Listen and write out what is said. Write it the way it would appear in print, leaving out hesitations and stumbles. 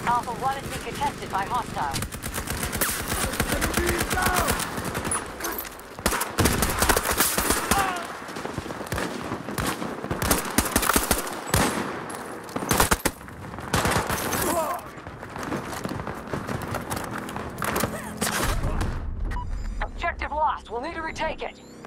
Alpha 1 is being contested by hostiles. Objective lost. We'll need to retake it.